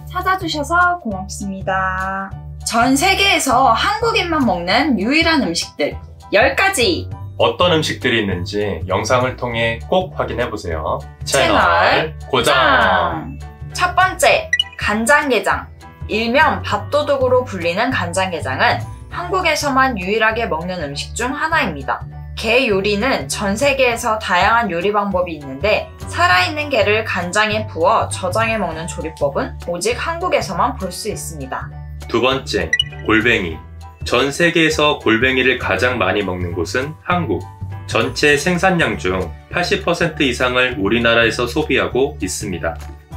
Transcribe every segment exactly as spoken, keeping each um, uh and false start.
찾아주셔서 고맙습니다. 전 세계에서 한국인만 먹는 유일한 음식들 열 가지! 어떤 음식들이 있는지 영상을 통해 꼭 확인해보세요. 채널, 채널 고정! 첫 번째, 간장게장. 일명 밥도둑으로 불리는 간장게장은 한국에서만 유일하게 먹는 음식 중 하나입니다. 게 요리는 전 세계에서 다양한 요리 방법이 있는데 살아있는 게를 간장에 부어 저장해 먹는 조리법은 오직 한국에서만 볼 수 있습니다. 두 번째, 골뱅이. 전 세계에서 골뱅이를 가장 많이 먹는 곳은 한국. 전체 생산량 중 팔십 퍼센트 이상을 우리나라에서 소비하고 있습니다.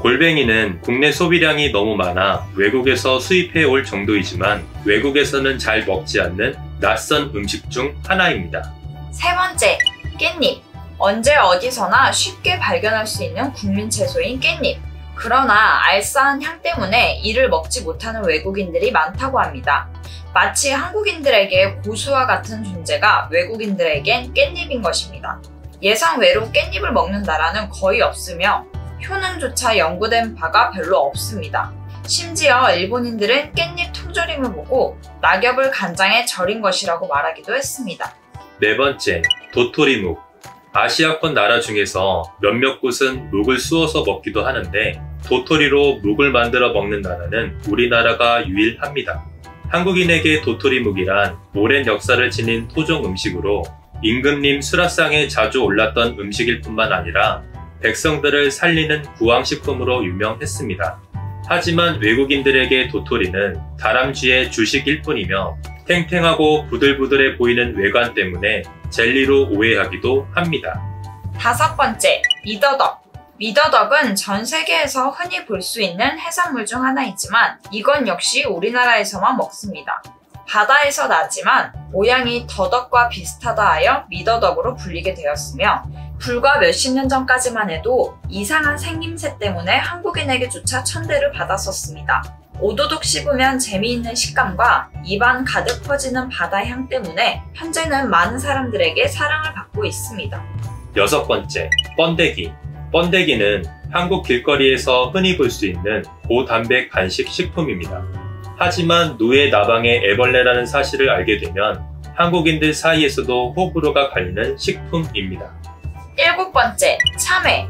골뱅이는 국내 소비량이 너무 많아 외국에서 수입해 올 정도이지만 외국에서는 잘 먹지 않는 낯선 음식 중 하나입니다. 세 번째, 깻잎. 언제 어디서나 쉽게 발견할 수 있는 국민 채소인 깻잎. 그러나 알싸한 향 때문에 이를 먹지 못하는 외국인들이 많다고 합니다. 마치 한국인들에게 고수와 같은 존재가 외국인들에겐 깻잎인 것입니다. 예상외로 깻잎을 먹는 나라는 거의 없으며 효능조차 연구된 바가 별로 없습니다. 심지어 일본인들은 깻잎 통조림을 보고 낙엽을 간장에 절인 것이라고 말하기도 했습니다. 네 번째, 도토리묵. 아시아권 나라 중에서 몇몇 곳은 묵을 쑤어서 먹기도 하는데 도토리로 묵을 만들어 먹는 나라는 우리나라가 유일합니다. 한국인에게 도토리묵이란 오랜 역사를 지닌 토종 음식으로 임금님 수라상에 자주 올랐던 음식일 뿐만 아니라 백성들을 살리는 구황식품으로 유명했습니다. 하지만 외국인들에게 도토리는 다람쥐의 주식일 뿐이며 탱탱하고 부들부들해 보이는 외관 때문에 젤리로 오해하기도 합니다. 다섯 번째, 미더덕. 미더덕은 전 세계에서 흔히 볼 수 있는 해산물 중 하나이지만 이건 역시 우리나라에서만 먹습니다. 바다에서 나지만 모양이 더덕과 비슷하다 하여 미더덕으로 불리게 되었으며 불과 몇십 년 전까지만 해도 이상한 생김새 때문에 한국인에게조차 천대를 받았었습니다. 오도독 씹으면 재미있는 식감과 입안 가득 퍼지는 바다향 때문에 현재는 많은 사람들에게 사랑을 받고 있습니다. 여섯 번째, 번데기. 번데기는 한국 길거리에서 흔히 볼 수 있는 고단백 간식 식품입니다. 하지만 누에 나방의 애벌레라는 사실을 알게 되면 한국인들 사이에서도 호불호가 갈리는 식품입니다. 일곱 번째, 참외.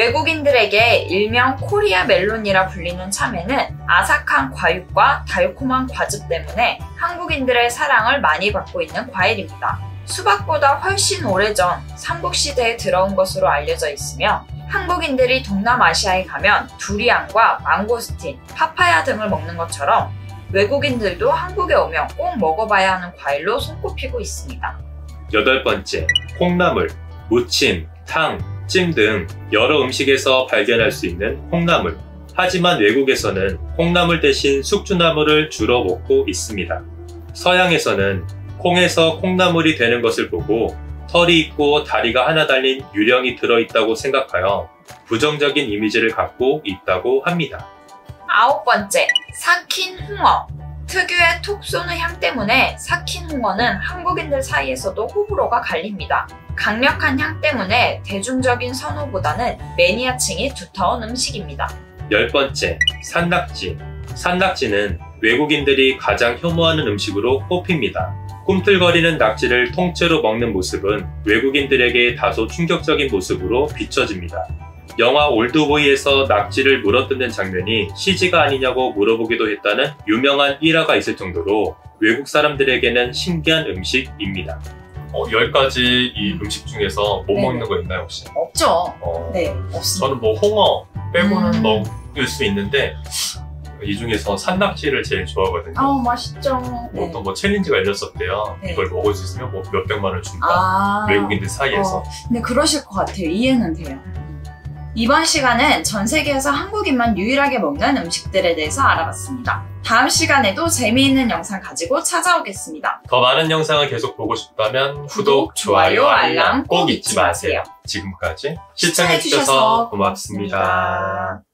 외국인들에게 일명 코리아 멜론이라 불리는 참외는 아삭한 과육과 달콤한 과즙 때문에 한국인들의 사랑을 많이 받고 있는 과일입니다. 수박보다 훨씬 오래전 삼국시대에 들어온 것으로 알려져 있으며 한국인들이 동남아시아에 가면 두리안과 망고스틴, 파파야 등을 먹는 것처럼 외국인들도 한국에 오면 꼭 먹어봐야 하는 과일로 손꼽히고 있습니다. 여덟 번째, 콩나물. 무침, 탕, 찜 등 여러 음식에서 발견할 수 있는 콩나물. 하지만 외국에서는 콩나물 대신 숙주나물을 주로 먹고 있습니다. 서양에서는 콩에서 콩나물이 되는 것을 보고 털이 있고 다리가 하나 달린 유령이 들어있다고 생각하여 부정적인 이미지를 갖고 있다고 합니다. 아홉 번째, 삭힌 홍어. 특유의 톡 쏘는 향 때문에 삭힌 홍어는 한국인들 사이에서도 호불호가 갈립니다. 강력한 향 때문에 대중적인 선호보다는 매니아층이 두터운 음식입니다. 열 번째, 산낙지. 산낙지는 외국인들이 가장 혐오하는 음식으로 꼽힙니다. 꿈틀거리는 낙지를 통째로 먹는 모습은 외국인들에게 다소 충격적인 모습으로 비춰집니다. 영화 올드보이에서 낙지를 물어뜯는 장면이 씨지가 아니냐고 물어보기도 했다는 유명한 일화가 있을 정도로 외국 사람들에게는 신기한 음식입니다. 어, 열 가지 이 음식 중에서 못 네네. 먹는 거 있나요 혹시? 없죠. 어, 네, 없습니다. 저는 뭐 홍어 빼고는 음. 먹을 수 있는데 이 중에서 산낙지를 제일 좋아하거든요. 아, 맛있죠. 뭐 네. 어떤 뭐 챌린지가 열렸었대요. 네. 이걸 먹을 수 있으면 뭐 몇백만 원 준다. 아, 외국인들 사이에서. 어, 근데 그러실 것 같아요. 이해는 돼요. 이번 시간은 전 세계에서 한국인만 유일하게 먹는 음식들에 대해서 알아봤습니다. 다음 시간에도 재미있는 영상 가지고 찾아오겠습니다. 더 많은 영상을 계속 보고 싶다면 구독, 좋아요, 알람 꼭 잊지 마세요. 지금까지 시청해주셔서 시청해주셔서 고맙습니다. 고맙습니다.